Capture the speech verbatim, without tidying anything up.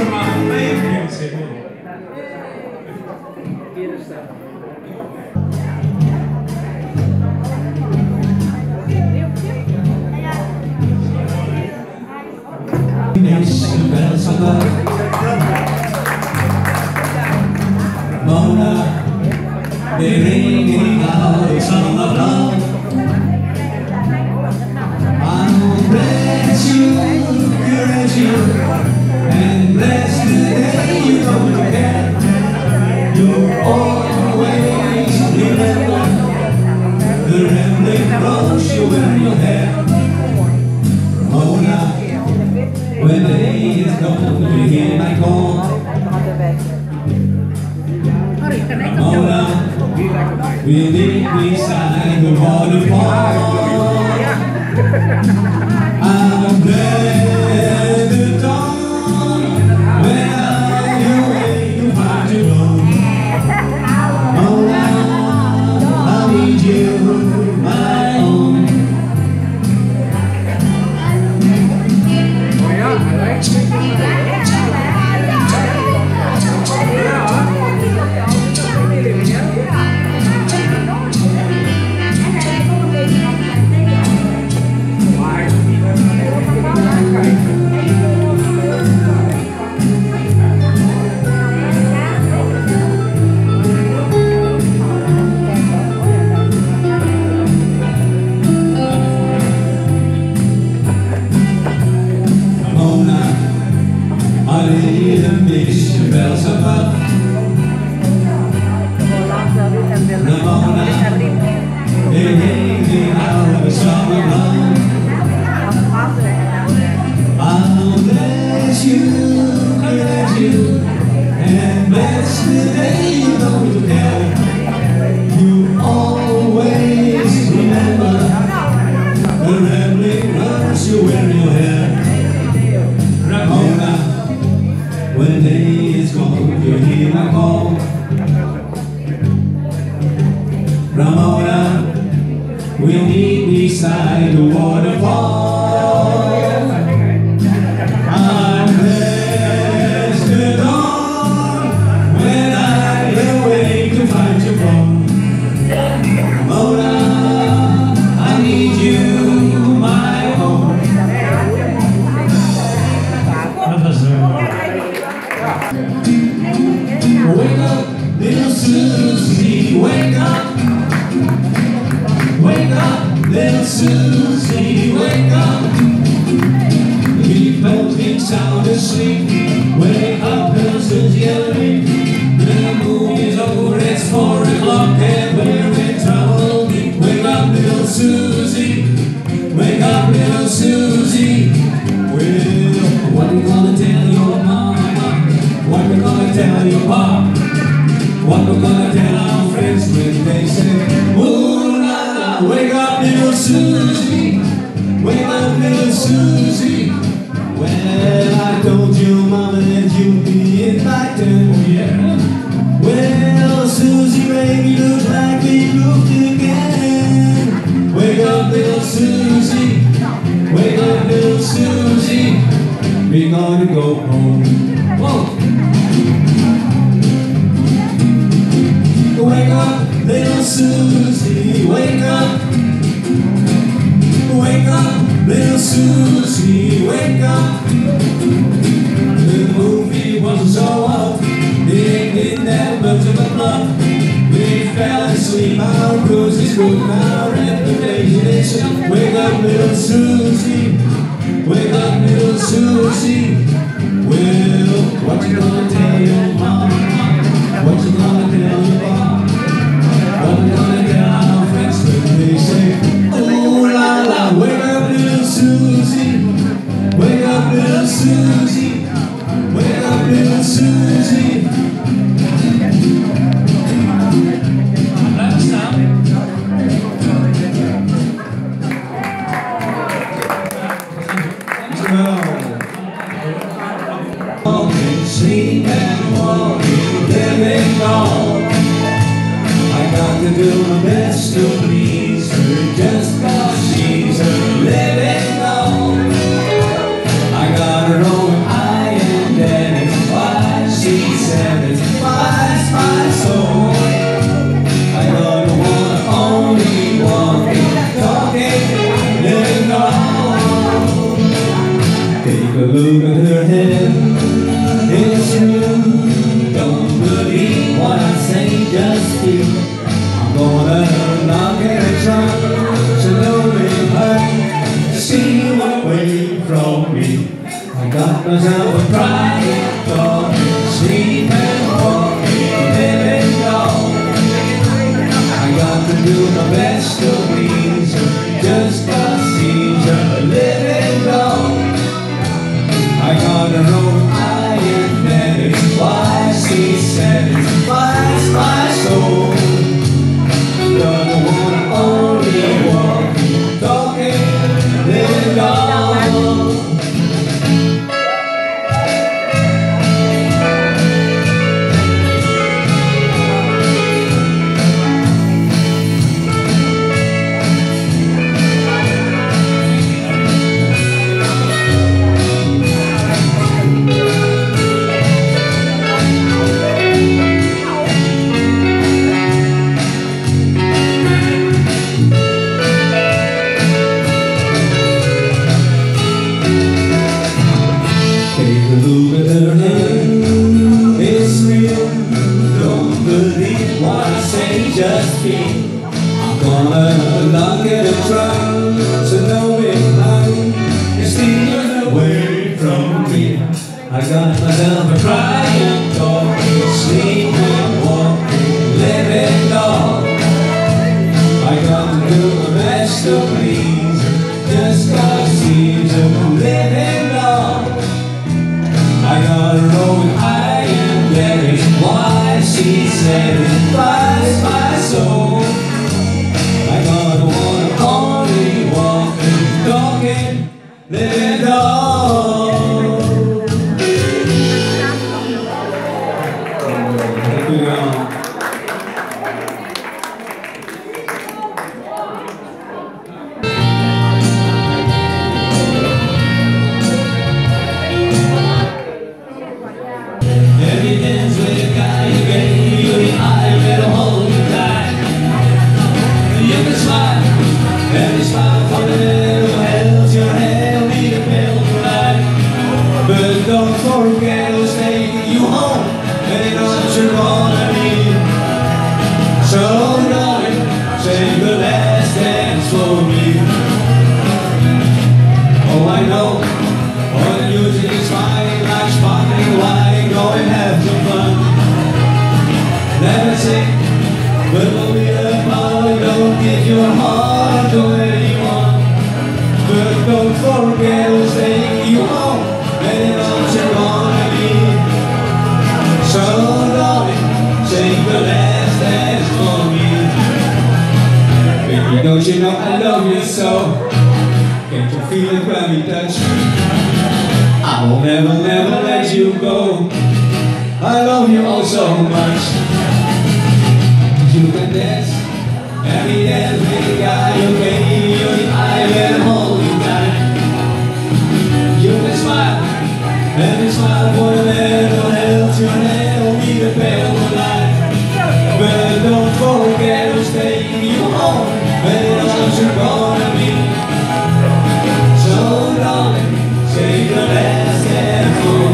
Mona, they're ringing out a song of love. I'll bless you, bless you, and bless the day you go to bed. You'll always remember the rambling rose you wear in your hair. Mona, when the day is gone, you hear my call. Mona, we'll meet beside the waterfall. I'm glad the dawn when I awake to find you alone. Mona, I need you, my own. Bells above. Ramona, they're hanging out a song of love. I'll bless you, bless you, and bless the day you go to bed. You always remember the rambling rose you wear in your hair. Ramona, when the day is gone, you hear my call. Ramona, we'll meet beside the waterfall. I'm blessed the dawn when I awake to find you gone. Ramona, I need you, my own. Wake up, little Susie, wake up. Wake up, little Susie, wake up. We've both been sound asleep. Wake up, little Susie, awake. The moon is over, it's four o'clock and we're in trouble. Wake up, little Susie, wake up, little Susie. Well, what are you gonna tell your mama? What we're gonna tell your pop? What we're gonna tell our friends when they say, ooh la la, wake up little Susie, wake up little Susie. Well, I told you mama that you'd be invited, oh yeah. Well, Susie baby, looks like we moved again. Wake up little Susie, wake up little Susie. We're gonna go home. Whoa. Wake up, little Susie, wake up. Wake up, little Susie, wake up. The movie wasn't so up, it didn't have much of a plot. We fell asleep, our cruises good, our reputation is shot. Wake up, little Susie, wake up, little Susie. Well, what you gonna tell your mom? What you gonna tell your pop? What we gonna tell our friends when they say, ooh la la, wake up little Susie, wake up little Susie, wake up little Susie. Walking, sleep and walking, living on. I got to do my best to please her just cause she's a living on. I got her over high and then me. I got myself a private dog, sleeping, walking, living dog. I got to do my best to please her, just cause she's a living dog. I got her own iron that is why she satisfies my soul. Don't wanna only walk, talking, living dog. Look at her hand, it's real. Don't believe what I say, just feel. I'm gonna lock it and try, so don't be blind. You're stealing away from me. I got myself a crying dog, sleeping, walking, living dog. I got to do my best to please her, just cause she's a living dog. I got her own iron, that is why she satisfies my soul. I got one only walking, talking, living dog. Thank you, y'all. Everything's with a guy who gave you the eye, better hold you tight. You can smile, every smile for the little helps your hand lead a pill for life. But don't forget who's taking you home, and you know what you're gonna need. So darling, save the last dance for me. Oh, I know, all the music is fine, like sparkling wine. Go and have some fun. Never sing, but we'll be apart. Don't give your heart to anyone. But don't forget who's taking you home, and you know what you're gonna need. So darling, take the last dance for me. Baby, don't you know I love you so? Can't you feel it when we touch? I will never, never let you go. I love you all so much. You can dance, every dance with the guy who gave you the eye and hold you tight. You can smile, every smile for the little helps your hand will be the bell of life. But don't forget who's taking you home, and you know what you're gonna be. So darling, take the last dance for me.